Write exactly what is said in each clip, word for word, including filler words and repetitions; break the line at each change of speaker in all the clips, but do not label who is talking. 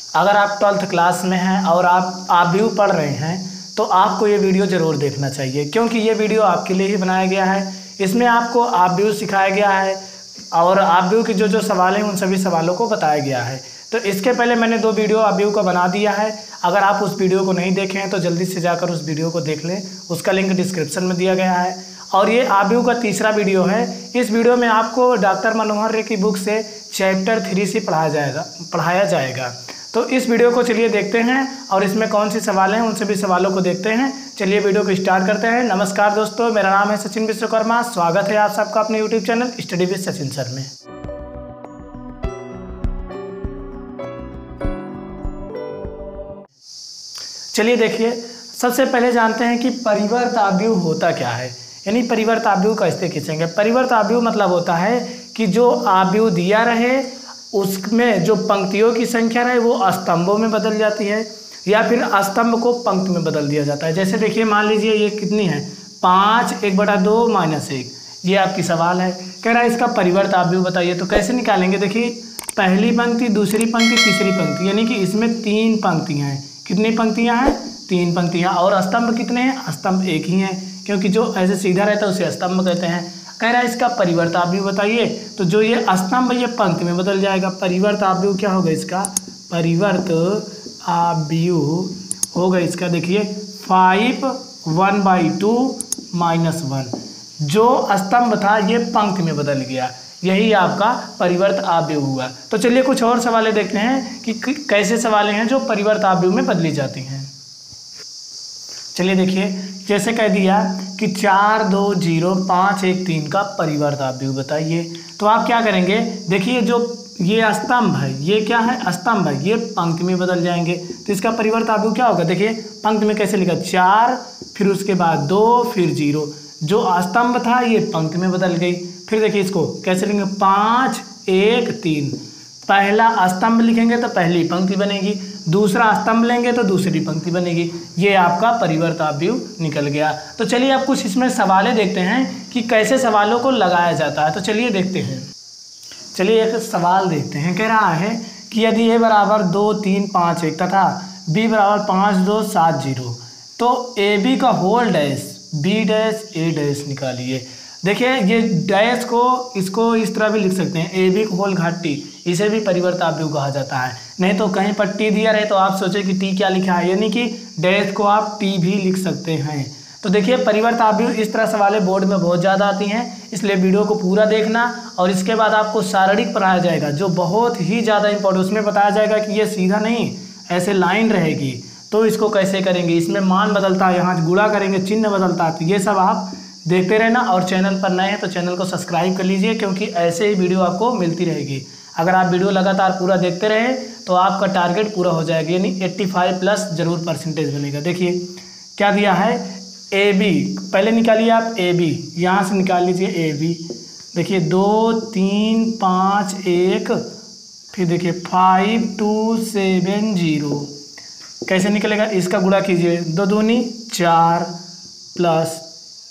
अगर आप twelfth class में हैं और आप आप भी पढ़ रहे हैं तो आपको ये वीडियो ज़रूर देखना चाहिए, क्योंकि ये वीडियो आपके लिए ही बनाया गया है। इसमें आपको आप व्यू सिखाया गया है और आप व्यू के जो जो सवाल हैं उन सभी सवालों को बताया गया है। तो इसके पहले मैंने दो वीडियो आप व्यू का बना दिया है। अगर आप उस वीडियो को नहीं देखे हैं तो जल्दी से जाकर उस वीडियो को देख लें, उसका लिंक डिस्क्रिप्शन में दिया गया है। और ये आप व्यू का तीसरा वीडियो है। इस वीडियो में आपको डॉक्टर मनोहर रे की बुक से चैप्टर थ्री से पढ़ाया जाएगा पढ़ाया जाएगा तो इस वीडियो को चलिए देखते हैं और इसमें कौन से सवाल हैं उन सभी सवालों को देखते हैं। चलिए वीडियो को स्टार्ट करते हैं। नमस्कार दोस्तों, मेरा नाम है सचिन विश्वकर्मा। स्वागत है आप सबका अपने YouTube channel study with Sachin sir में। चलिए देखिए, सबसे पहले जानते हैं कि परिवर्त आव्यूह होता क्या है, यानी परिवर्त आव्यूह कैसे खींचेंगे। परिवर्त आव्यूह मतलब होता है कि जो आव्यूह दिया रहे उसमें जो पंक्तियों की संख्या रहे वो स्तंभों में बदल जाती है या फिर स्तंभ को पंक्ति में बदल दिया जाता है। जैसे देखिए, मान लीजिए ये कितनी है, पाँच एक बटा दो माइनस एक, ये आपकी सवाल है। कह रहा है इसका परिवर्त आव्यूह बताइए। तो कैसे निकालेंगे, देखिए पहली पंक्ति, दूसरी पंक्ति, तीसरी पंक्ति, यानी कि इसमें तीन पंक्तियाँ हैं। कितनी पंक्तियाँ हैं, तीन पंक्तियाँ। और स्तंभ कितने हैं, स्तंभ एक ही हैं, क्योंकि जो ऐसे सीधा रहता है उसे स्तंभ कहते हैं। कह रहा है इसका परिवर्त आव्यूह बताइए। तो जो ये स्तंभ ये पंक्ति में बदल जाएगा। परिवर्त आव्यूह क्या होगा इसका, परिवर्त आव्यूह होगा इसका, देखिए five one by two minus one. जो स्तंभ था ये पंक्ति में बदल गया, यही आपका परिवर्त आव्यूह हुआ। तो चलिए कुछ और सवालें देखते हैं कि कैसे सवालें हैं जो परिवर्त आव्यूह में बदली जाती हैं। चलिए देखिए, जैसे कह दिया कि चार दो जीरो पाँच एक तीन का परिवर्त आव्यूह बताइए। तो आप क्या करेंगे, देखिए जो ये स्तंभ है ये क्या है, स्तंभ है, ये पंक्ति में बदल जाएंगे। तो इसका परिवर्त आव्यूह क्या होगा, देखिए पंक्ति में कैसे लिखा, चार फिर उसके बाद दो फिर जीरो। जो स्तंभ था ये पंक्ति में बदल गई। फिर देखिए इसको कैसे लिखेंगे, पाँच एक तीन। पहला स्तंभ लिखेंगे तो पहली पंक्ति बनेगी, दूसरा स्तंभ लेंगे तो दूसरी पंक्ति बनेगी। ये आपका परिवर्त आव्यूह निकल गया। तो चलिए अब कुछ इसमें सवालें देखते हैं कि कैसे सवालों को लगाया जाता है। तो चलिए देखते हैं। चलिए एक सवाल देखते हैं। कह रहा है कि यदि ए बराबर दो तीन पाँच एक तथा बी बराबर पाँच दो सात जीरो तो ए बी का whole dash B dash A dash निकालिए। देखिए ये डैश को इसको इस तरह भी लिख सकते हैं, ए बी को होल घाट टी, इसे भी परिवर्त आव्यूह कहा जाता है। नहीं तो कहीं पर टी दिया रहे तो आप सोचे कि टी क्या लिखा है, यानी कि डैश को आप टी भी लिख सकते हैं। तो देखिए परिवर्त आव्यूह इस तरह सवालें बोर्ड में बहुत ज़्यादा आती हैं, इसलिए वीडियो को पूरा देखना। और इसके बाद आपको शारीरिक पढ़ाया जाएगा जो बहुत ही ज़्यादा इंपॉर्टेंट, उसमें बताया जाएगा कि ये सीधा नहीं ऐसे लाइन रहेगी तो इसको कैसे करेंगे, इसमें मान बदलता है, यहाँ गुणा करेंगे चिन्ह बदलता है। तो ये सब आप देखते रहना। और चैनल पर नए हैं तो चैनल को सब्सक्राइब कर लीजिए, क्योंकि ऐसे ही वीडियो आपको मिलती रहेगी। अगर आप वीडियो लगातार पूरा देखते रहे तो आपका टारगेट पूरा हो जाएगा, यानी पचासी प्लस जरूर परसेंटेज बनेगा। देखिए क्या दिया है, ए बी पहले निकालिए आप, ए बी यहाँ से निकाल लीजिए ए बी। देखिए दो तीन पाँच एक, फिर देखिए फाइव टू सेवन जीरो। कैसे निकलेगा, इसका गुणा कीजिए, दो दूनी चार प्लस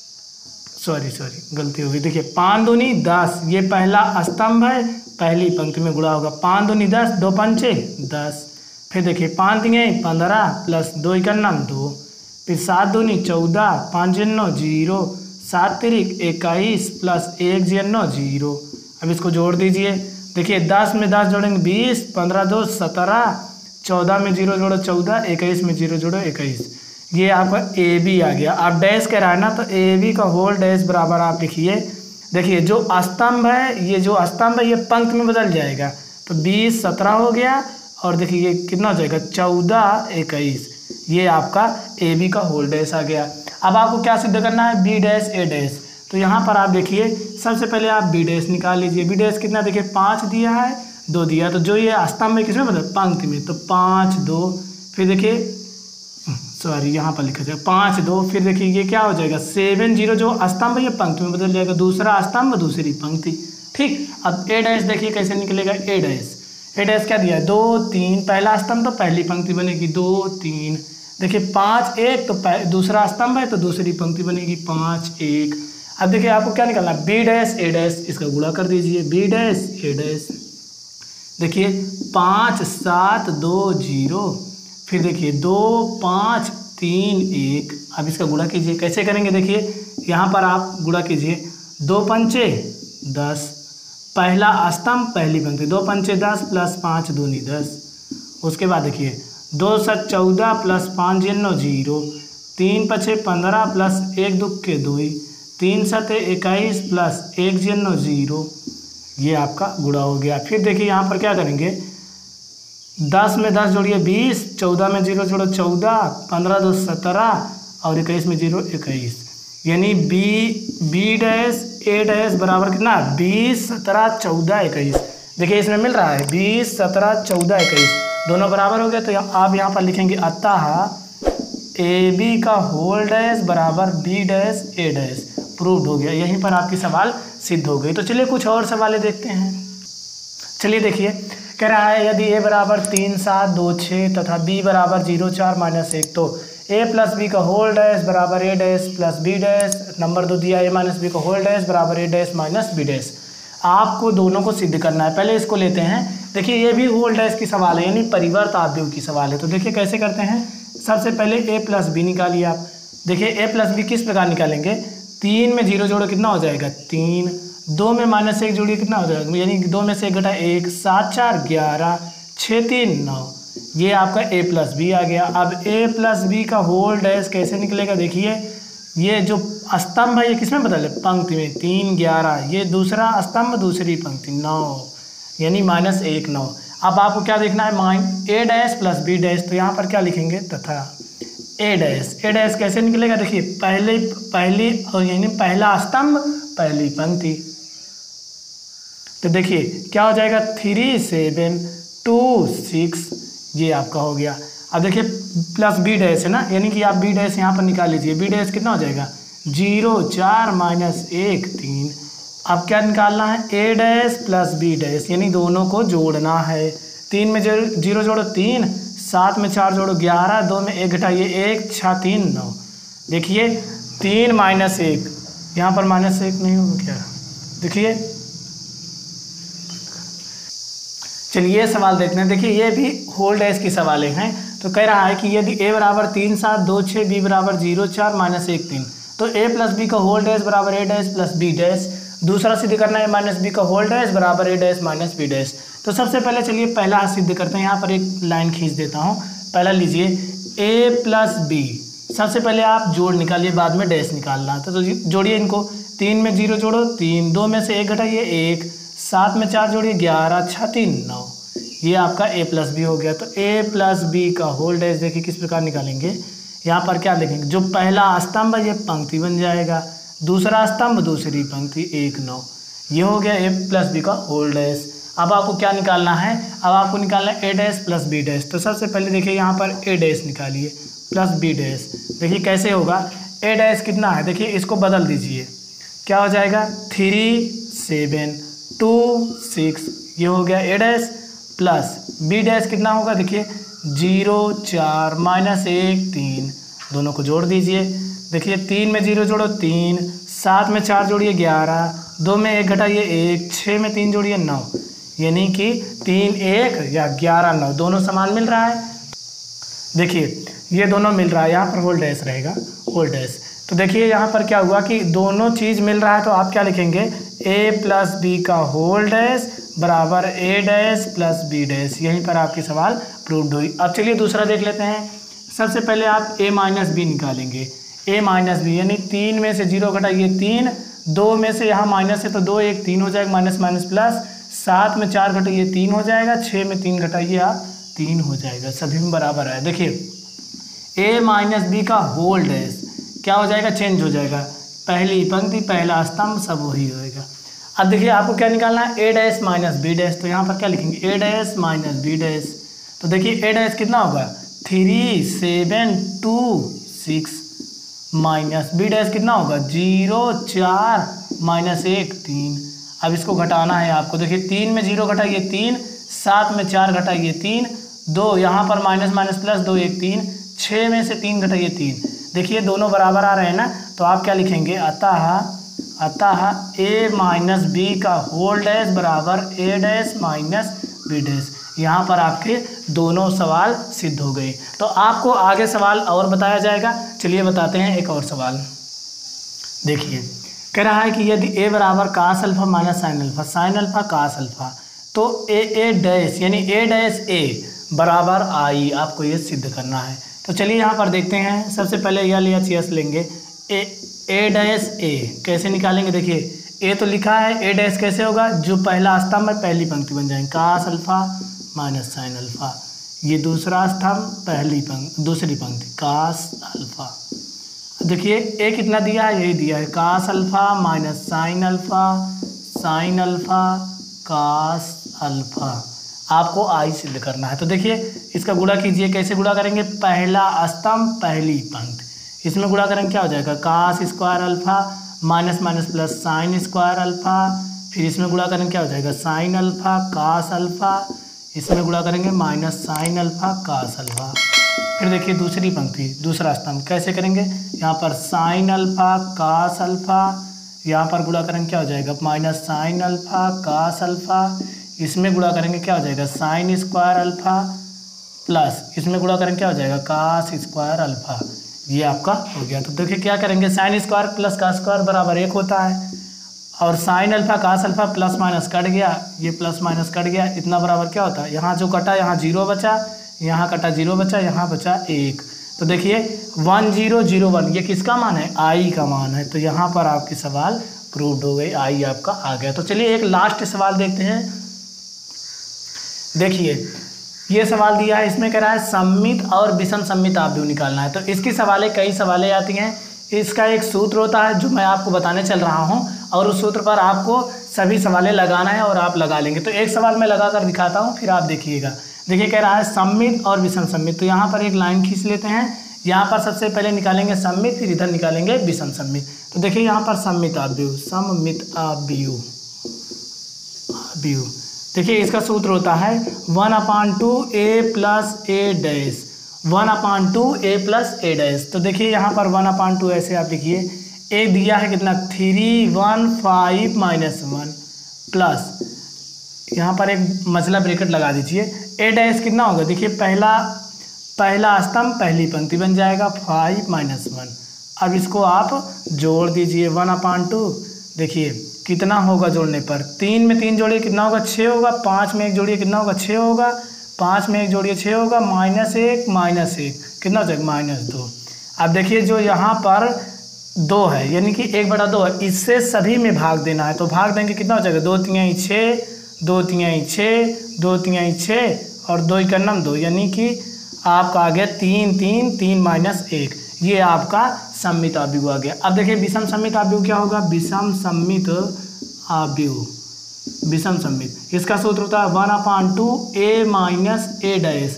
सॉरी सॉरी गलती हो गई। देखिए पाँच दूनी दस, ये पहला स्तंभ है, पहली पंक्ति में गुणा होगा। पाँच दूनी दस, दो पंचे दस। फिर देखिए पाँच दिए पंद्रह प्लस दो इक्यावन दो, फिर सात दूनी चौदह, पाँच जीरो जीरो, सात तिरिक इक्कीस प्लस एक जीरो जीरो। अब इसको जोड़ दीजिए। देखिए दस में दस जोड़ेंगे बीस, पंद्रह दो सत्रह, चौदह में जीरो जोड़ो चौदह, इक्कीस में जीरो जोड़ो इक्कीस। ये आपका ए बी आ गया। आप डैश कह रहा है ना, तो ए बी का होल डैश बराबर आप लिखिए। देखिए जो स्तंभ है ये जो स्तंभ है ये पंक्ति में बदल जाएगा, तो बीस सत्रह हो गया। और देखिए ये कितना हो जाएगा, चौदह इक्कीस। ये आपका ए बी का होल डैश आ गया। अब आपको क्या सिद्ध करना है, बी डैश ए डैश। तो यहाँ पर आप देखिए सबसे पहले आप बी डैश निकाल लीजिए। बी डैश कितना, देखिए पाँच दिया है, दो दिया, तो जो ये स्तंभ में किसमें बदल, पंक्ति में, तो पाँच दो। फिर देखिए सॉरी यहाँ पर लिखा जाएगा पाँच दो। फिर देखिए ये क्या हो जाएगा, सेवन जीरो। जो स्तंभ है ये पंक्ति में बदल जाएगा, दूसरा स्तंभ दूसरी पंक्ति। ठीक, अब ए डैश देखिए कैसे निकलेगा, ए डैश ए डैश क्या दिया है, दो तीन, पहला स्तंभ तो पहली पंक्ति बनेगी, दो तीन। देखिए पाँच एक तो दूसरा स्तंभ है तो दूसरी पंक्ति बनेगी, पाँच एक। अब देखिए आपको क्या निकालना है, बी डैश ए डैश, इसका गुणा कर दीजिए, बी डैश ए डैश। देखिए पाँच सात दो जीरो, फिर देखिए दो पाँच तीन एक। अब इसका गुणा कीजिए, कैसे करेंगे देखिए यहाँ पर आप गुणा कीजिए, दो पंचे दस, पहला स्तंभ पहली पंक्ति, दो पंचे दस प्लस पाँच दूनी दस। उसके बाद देखिए दो सत चौदह प्लस पाँच जिन्नो जीरो, तीन पछे पंद्रह प्लस एक दुख के दुई, तीन सते इक्कीस प्लस एक जिन्नो जीरो। ये आपका गुणा हो गया। फिर देखिए यहाँ पर क्या करेंगे, दस में दस जोड़िए बीस, चौदह में जीरो जोड़ो चौदह, पंद्रह दो सत्रह और इक्कीस में जीरो इक्कीस, यानी B B dash A dash बराबर कितना, बीस सत्रह चौदह इक्कीस। देखिए इसमें मिल रहा है बीस सत्रह चौदह इक्कीस, दोनों बराबर हो गए। तो आप यहाँ पर लिखेंगे अतः ए बी का होल डैश बराबर B dash A dash, proved हो गया। यहीं पर आपकी सवाल सिद्ध हो गई। तो चलिए कुछ और सवालें देखते हैं। चलिए देखिए, कह रहा है यदि ए बराबर तीन सात दो छः तथा बी बराबर जीरो चार माइनस एक, तो ए प्लस बी का होल डैश बराबर A dash plus B dash, number दो दिया ए माइनस बी का होल डैश बराबर A dash minus B dash. आपको दोनों को सिद्ध करना है। पहले इसको लेते हैं। देखिए ये भी होल डैश की सवाल है, यानी परिवर्त आव्यूह की सवाल है। तो देखिए कैसे करते हैं, सबसे पहले ए प्लस बी निकालिए आप। देखिए ए प्लस बी किस प्रकार निकालेंगे, तीन में जीरो जोड़ो कितना हो जाएगा तीन, दो में माइनस एक जोड़िए कितना हो जाएगा, यानी दो में से एक घटा एक, सात चार ग्यारह, छः तीन नौ। ये आपका ए प्लस बी आ गया। अब ए प्लस बी का होल डैश कैसे निकलेगा, देखिए ये जो स्तंभ है ये किसमें बदले, पंक्ति में, तीन ग्यारह, ये दूसरा स्तंभ दूसरी पंक्ति नौ, यानी माइनस एक नौ। अब आपको क्या देखना है, mine A dash plus B dash, तो यहाँ पर क्या लिखेंगे, तथा ए डैश। ए डैश कैसे निकलेगा, देखिए पहले पहली यानी पहला स्तंभ पहली पंक्ति। तो देखिए क्या हो जाएगा, थ्री सेवन टू सिक्स, ये आपका हो गया। अब देखिए प्लस बी डैश है ना, यानी कि आप बी डैश यहाँ पर निकाल लीजिए। बी डैश कितना हो जाएगा, जीरो चार माइनस एक तीन। अब क्या निकालना है, A dash plus B dash, यानी दोनों को जोड़ना है। तीन में जीरो जोड़ो तीन, सात में चार जोड़ो ग्यारह, दो में एक घटाइए एक, छः तीन नौ। देखिए तीन माइनस एक, यहाँ पर माइनस एक नहीं होगा क्या, देखिए। चलिए ये सवाल देखते हैं। देखिए ये भी होल डैश की सवालें हैं। तो कह रहा है कि यदि ए बराबर तीन सात दो छः, बी बराबर जीरो चार माइनस एक तीन, तो ए प्लस बी का होल डैश बराबर A dash plus B dash. दूसरा सिद्ध करना है माइनस बी का होल डैश बराबर A dash minus B dash. तो सबसे पहले चलिए पहला सिद्ध करते हैं। यहाँ पर एक लाइन खींच देता हूँ। पहला लीजिए ए प्लस बी, सबसे पहले आप जोड़ निकालिए, बाद में डैश निकालना है। तो जोड़िए इनको, तीन में जीरो जोड़ो तीन, दो में से एक घटाइए एक, सात में चार जोड़िए ग्यारह, छः तीन नौ। ये आपका ए प्लस बी हो गया। तो ए प्लस बी का होल डैश देखिए किस प्रकार निकालेंगे। यहाँ पर क्या लिखेंगे, जो पहला स्तंभ है ये पंक्ति बन जाएगा, दूसरा स्तंभ दूसरी पंक्ति, एक नौ। ये हो गया ए प्लस बी का होल डैश। अब आपको क्या निकालना है, अब आपको निकालना है A dash plus B dash. तो सबसे पहले देखिए यहाँ पर ए डैश निकालिए प्लस बी डैश। देखिए कैसे होगा, ए डैश कितना है, देखिए इसको बदल दीजिए, क्या हो जाएगा, थ्री सेवन टू सिक्स, ये हो गया A dash, plus B dash कितना होगा, देखिए जीरो चार माइनस एक तीन, दोनों को जोड़ दीजिए। देखिए तीन में जीरो जोड़ो तीन, सात में चार जोड़िए ग्यारह, दो में एक घटाइए एक, छः में तीन जोड़िए नौ, यानी कि तीन एक या ग्यारह नौ, दोनों समान मिल रहा है। देखिए ये दोनों मिल रहा है, यहाँ पर होल डैश रहेगा, होल डैश। तो देखिए यहाँ पर क्या हुआ कि दोनों चीज़ मिल रहा है, तो आप क्या लिखेंगे, ए प्लस बी का होल डैश बराबर A dash plus B dash. यहीं पर आपकी सवाल प्रूव्ड हुई। अब चलिए दूसरा देख लेते हैं। सबसे पहले आप ए माइनस बी निकालेंगे। ए माइनस बी यानी तीन में से जीरो घटाइए तीन, दो में से यहाँ माइनस है तो दो एक तीन हो जाएगा, माइनस माइनस प्लस, सात में चार घटाइए तीन हो जाएगा, छः में तीन घटाइए आप तीन हो जाएगा, सभी में बराबर है। देखिए ए माइनस बी का होल डैश क्या हो जाएगा, चेंज हो जाएगा, पहली पंक्ति पहला स्तंभ सब वही होएगा। अब देखिए आपको क्या निकालना है, A dash minus B dash. तो यहाँ पर क्या लिखेंगे, A dash minus B dash. तो देखिए ए डैश कितना होगा, three seven two six, minus B dash कितना होगा, जीरो चार माइनस एक तीन। अब इसको घटाना है आपको। देखिए तीन में जीरो घटाइए तीन, सात में चार घटाइए तीन, दो यहाँ पर माइनस माइनस प्लस, दो एक तीन, छः में से तीन घटाइए तीन। देखिए दोनों बराबर आ रहे हैं ना, तो आप क्या लिखेंगे, अतः अतः ए माइनस बी का होल डैश बराबर A dash minus B dash. यहाँ पर आपके दोनों सवाल सिद्ध हो गए। तो आपको आगे सवाल और बताया जाएगा। चलिए बताते हैं एक और सवाल। देखिए कह रहा है कि यदि ए बराबर cos alpha minus sine alpha, sine alpha cos alpha, तो ए ए डैश यानी ए डैश ए बराबर आई, आपको ये सिद्ध करना है। तो चलिए यहाँ पर देखते हैं। सबसे पहले यल या चीयस लेंगे। ए ए डैश ए कैसे निकालेंगे? देखिए ए तो लिखा है, ए डैश कैसे होगा? जो पहला स्तंभ है पहली पंक्ति बन जाएंगे, cos alpha minus sine alpha. ये दूसरा स्तंभ पहली पंक्ति दूसरी पंक्ति कास अल्फा। देखिए ए कितना दिया है? यही दिया है, cos alpha minus sine alpha, sine alpha cos alpha. आपको आई सिद्ध करना है। तो देखिए इसका गुणा कीजिए। कैसे गुणा करेंगे? पहला स्तंभ पहली पंक्ति, इसमें गुणा करेंगे क्या हो जाएगा? Cos square alpha minus minus plus sine square alpha. फिर इसमें गुणा करेंगे क्या हो जाएगा? Sine alpha cos alpha. इसमें गुणा करेंगे minus sine alpha cos alpha. फिर देखिए दूसरी पंक्ति दूसरा स्तंभ कैसे करेंगे? यहाँ पर साइन अल्फा कास अल्फा, यहाँ पर गुणा करेंगे क्या हो जाएगा? Minus sine alpha cos alpha. इसमें गुणा करेंगे क्या हो जाएगा? साइन स्क्वायर अल्फा प्लस इसमें गुणा करेंगे क्या हो जाएगा? Cos square alpha. ये आपका हो गया। तो देखिए क्या करेंगे? Sine square plus cos square बराबर एक होता है, और sine alpha cos alpha plus minus cut गया, ये प्लस माइनस कट गया, इतना बराबर क्या होता है? यहाँ जो कटा यहाँ जीरो बचा, यहाँ कटा जीरो बचा, यहाँ बचा एक। तो देखिए वन जीरो जीरो वन ये किसका मान है? आई का मान है। तो यहाँ पर आपके सवाल प्रूव्ड हो गए, आई आपका आ गया। तो चलिए एक लास्ट सवाल देखते हैं। देखिए ये सवाल दिया है, इसमें कह रहा है सममित और विषम सममित आव्यूह निकालना है। तो इसकी सवालें कई सवालें आती हैं। इसका एक सूत्र होता है जो मैं आपको बताने चल रहा हूं, और उस सूत्र पर आपको सभी सवालें लगाना है और आप लगा लेंगे। तो एक सवाल मैं लगा कर दिखाता हूं, फिर आप देखिएगा। देखिए कह रहा है सममित और विषम सममित। तो यहाँ पर एक लाइन खींच लेते हैं। यहाँ पर सबसे पहले निकालेंगे सममित, फिर इधर निकालेंगे विषम सममित। तो देखिए यहाँ पर सममित आव्यूह, सममित आव्यूह आव्यूह देखिए इसका सूत्र होता है one upon two A plus A dash, one upon two A plus A dash. तो देखिए यहाँ पर वन अपान टू ऐसे आप लिखिए, ए दिया है कितना? Three one five minus one plus यहाँ पर एक मसला ब्रैकेट लगा दीजिए। ए डैश कितना होगा? देखिए पहला पहला स्तंभ पहली पंक्ति बन जाएगा, फाइव माइनस वन। अब इसको आप जोड़ दीजिए, वन अपान टू। देखिए कितना होगा जोड़ने पर? तीन में तीन जोड़िए कितना होगा? छः होगा। पाँच में एक जोड़िए कितना होगा? छः होगा। पाँच में एक जोड़िए छः होगा। माइनस एक माइनस एक कितना हो जाएगा? माइनस दो। अब देखिए जो यहाँ पर दो है यानी कि एक बटा दो है, इससे सभी में भाग देना है। तो भाग देंगे कितना हो जाएगा? दो तिहाई छः, दो तिहाई छः, दो तिहाई छः और दो इक्यावन दो, यानी कि आपका आ गया तीन तीन तीन माइनस एक। ये आपका सममित आव्यूह आ गया। अब देखिए विषम सममित आव्यूह क्या होगा? विषम सममित आव्यूह, विषम सममित इसका सूत्र होता है one upon two A minus A dash,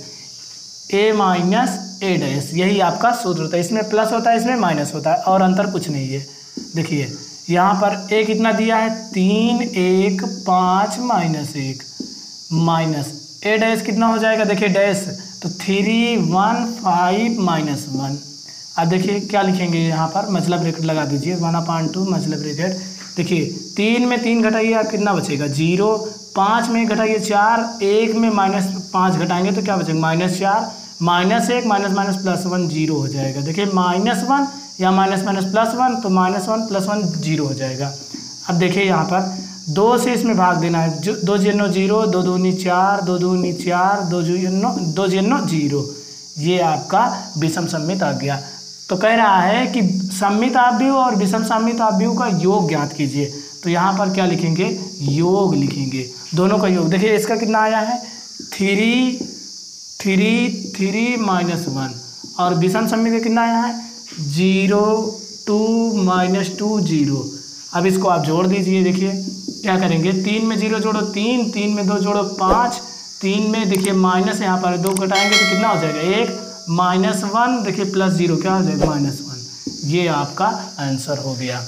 A minus A dash. यही आपका सूत्र होता है। इसमें प्लस होता है, इसमें माइनस होता है, और अंतर कुछ नहीं है। देखिए यहाँ पर ए कितना दिया है? तीन एक पाँच माइनस एक, माइनस ए डैश कितना हो जाएगा? देखिए डैश तो three one five minus one. अब देखिए क्या लिखेंगे? यहाँ पर मसला ब्रैकेट लगा दीजिए, वन अपान टू मसला ब्रैकेट। देखिए तीन में तीन घटाइए आप कितना बचेगा? जीरो। पाँच में घटाइए चार, एक में माइनस पाँच घटाएंगे तो क्या बचेगा? माइनस चार। माइनस एक minus minus plus one zero हो जाएगा। देखिए माइनस वन या माइनस माइनस प्लस वन, तो minus one plus one zero हो जाएगा। अब देखिए यहाँ पर दो से इसमें भाग देना है। जो दो जीरो जीरो, दो दूनी चार, दो दूनी चार, दो जीरो दो जीरो जीरो। ये आपका विषम सममित आ गया। तो कह रहा है कि सममित आव्यूह और विषम सममित आव्यूह का योग ज्ञात कीजिए। तो यहाँ पर क्या लिखेंगे? योग लिखेंगे, दोनों का योग। देखिए इसका कितना आया है? Three three three minus one, और विषम सममित का कितना आया है? Zero two minus two zero. अब इसको आप जोड़ दीजिए। देखिए क्या करेंगे? तीन में जीरो जोड़ो तीन, तीन में दो जोड़ो पाँच, तीन में देखिए माइनस यहाँ पर दो घटाएंगे तो कितना हो जाएगा? एक माइनस वन। देखिए प्लस जीरो क्या हो जाएगा? Minus one. ये आपका आंसर हो गया।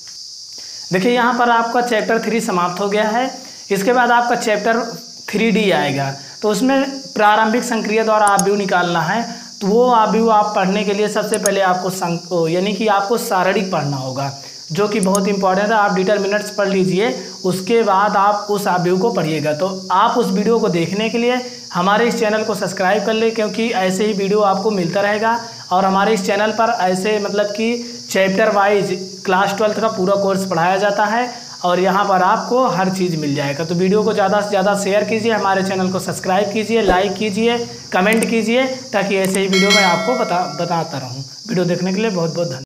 देखिए यहाँ पर आपका चैप्टर थ्री समाप्त हो गया है। इसके बाद आपका चैप्टर थ्री डी आएगा। तो उसमें प्रारंभिक संक्रिया द्वारा आव्यूह निकालना है। तो वो आव्यूह आप पढ़ने के लिए सबसे पहले आपको संक यानी कि आपको सारणिक पढ़ना होगा, जो कि बहुत इंपॉर्टेंट है। आप डिटरमिनेंट्स पढ़ लीजिए, उसके बाद आप उस अवयव को पढ़िएगा। तो आप उस वीडियो को देखने के लिए हमारे इस चैनल को सब्सक्राइब कर लें, क्योंकि ऐसे ही वीडियो आपको मिलता रहेगा। और हमारे इस चैनल पर ऐसे मतलब कि चैप्टर वाइज क्लास ट्वेल्थ का पूरा कोर्स पढ़ाया जाता है और यहाँ पर आपको हर चीज़ मिल जाएगा। तो वीडियो को ज़्यादा से ज़्यादा शेयर कीजिए, हमारे चैनल को सब्सक्राइब कीजिए, लाइक कीजिए, कमेंट कीजिए, ताकि ऐसे ही वीडियो मैं आपको बता बताता रहूँ। वीडियो देखने के लिए बहुत बहुत धन्यवाद।